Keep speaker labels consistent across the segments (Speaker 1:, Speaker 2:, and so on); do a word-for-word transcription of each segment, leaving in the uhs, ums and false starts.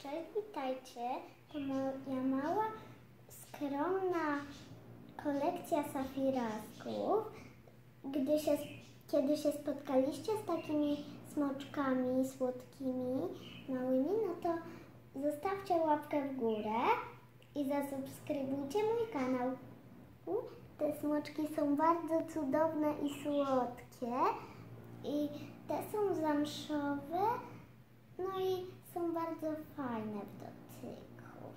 Speaker 1: Cześć, witajcie. To moja mała, skromna kolekcja safirasków. Gdy się, kiedy się spotkaliście z takimi smoczkami słodkimi, małymi, no to zostawcie łapkę w górę i zasubskrybujcie mój kanał. Te smoczki są bardzo cudowne i słodkie i te są zamszowe, no i są bardzo fajne w dotyku.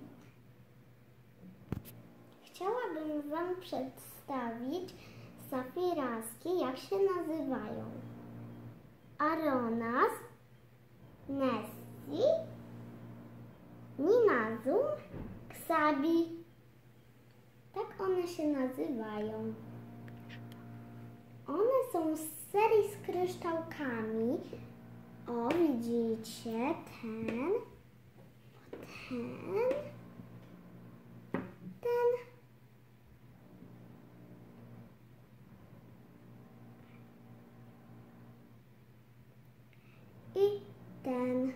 Speaker 1: Chciałabym Wam przedstawić safiraski, jak się nazywają. Aronas, Nessie, Ninazum, Xabi. Tak one się nazywają. One są z serii z kryształkami. O, widzicie, ten, ten, ten. I ten.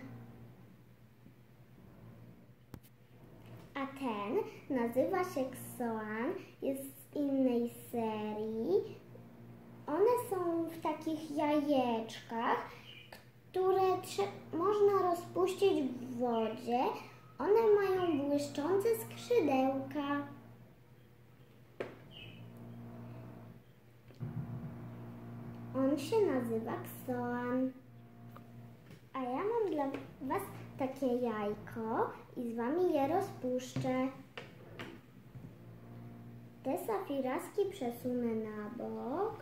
Speaker 1: A ten nazywa się Xoan, jest z innej serii. One są w takich jajeczkach, które można rozpuścić w wodzie. One mają błyszczące skrzydełka. On się nazywa Xoan. A ja mam dla Was takie jajko i z Wami je rozpuszczę. Te safiraski przesunę na bok.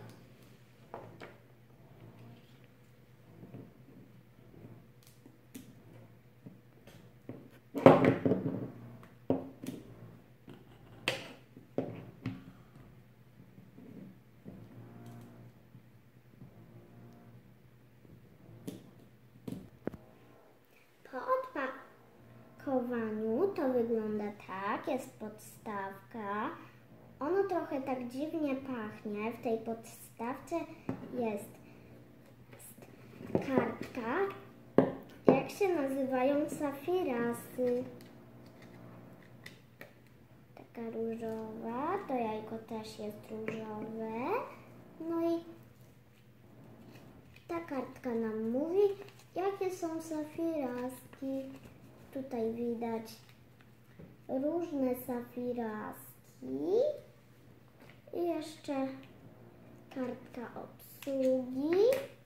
Speaker 1: Po odpakowaniu to wygląda tak, jest podstawka. Ono trochę tak dziwnie pachnie. W tej podstawce jest kartka, jak się nazywają safirasy. Taka różowa, to jajko też jest różowe. No i ta kartka nam mówi, jakie są safiraski. Tutaj widać różne safiraski. I jeszcze kartka obsługi.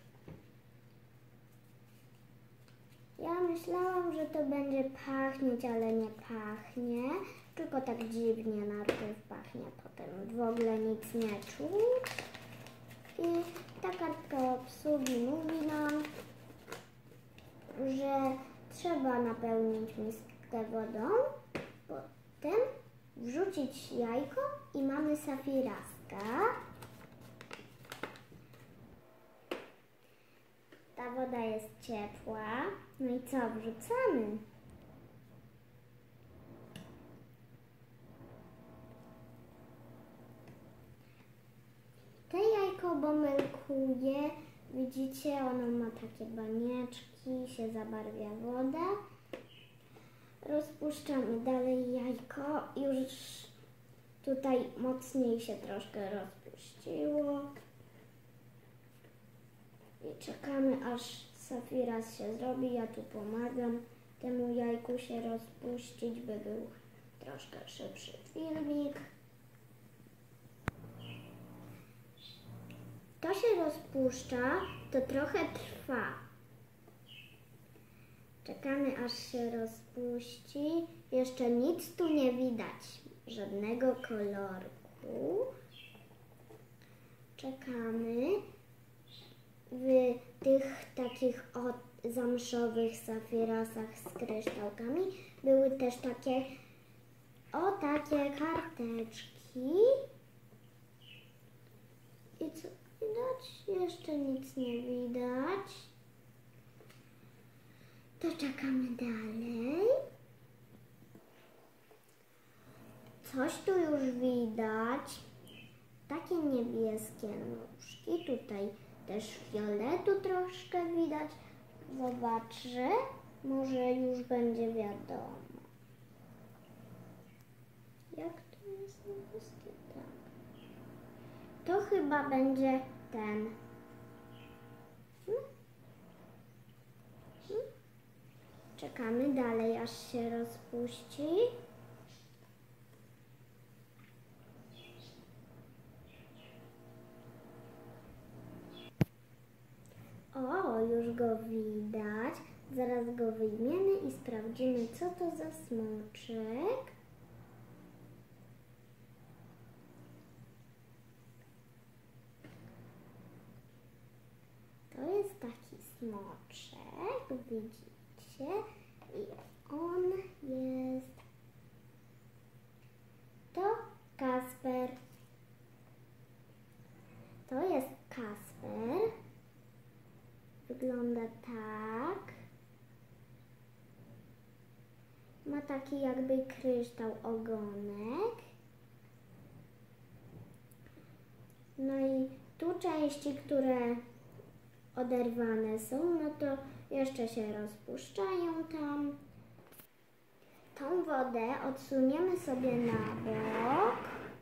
Speaker 1: Ja myślałam, że to będzie pachnieć, ale nie pachnie. Tylko tak dziwnie najpierw pachnie, potem w ogóle nic nie czuć. I ta kartka obsługi mówi nam, że trzeba napełnić miskę wodą, potem wrzucić jajko i mamy safiraska. Ta woda jest ciepła. No i co? Wrzucamy. Te jajko bąbelkuje. Widzicie, ono ma takie banieczki, się zabarwia woda. Rozpuszczamy dalej jajko. Już tutaj mocniej się troszkę rozpuściło. I czekamy, aż safiras się zrobi. Ja tu pomagam temu jajku się rozpuścić, by był troszkę szybszy filmik. To się rozpuszcza, to trochę trwa. Czekamy, aż się rozpuści. Jeszcze nic tu nie widać, żadnego kolorku. Czekamy. W tych takich zamszowych safirasach z kryształkami były też takie, o takie karteczki. I co widać? Jeszcze nic nie widać. To czekamy dalej. Coś tu już widać. Takie niebieskie nóżki. Tutaj też fioletu troszkę widać. Zobaczę. Może już będzie wiadomo. Jak to jest na polski? Tak. To chyba będzie ten. Hmm? Hmm? Czekamy dalej, aż się rozpuści. O, już go widać. Zaraz go wyjmiemy i sprawdzimy, co to za smoczek. To jest taki smoczek, widzicie? I on jest... To Kasper. To jest Kasper. Wygląda tak. Ma taki jakby kryształ ogonek. No i tu części, które oderwane są, no to jeszcze się rozpuszczają tam. Tą wodę odsuniemy sobie na bok.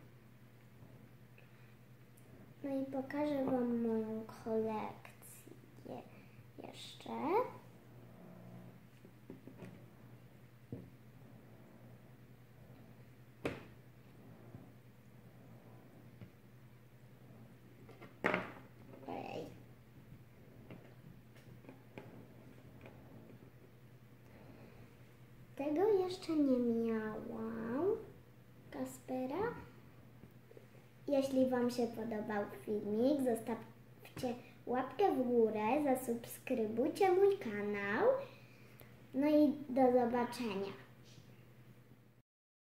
Speaker 1: No i pokażę Wam moją kolekcję jeszcze. Ojej. Tego jeszcze nie miałam, Kaspera. Jeśli Wam się podobał filmik, zostawcie łapkę w górę, zasubskrybujcie mój kanał. No i do zobaczenia.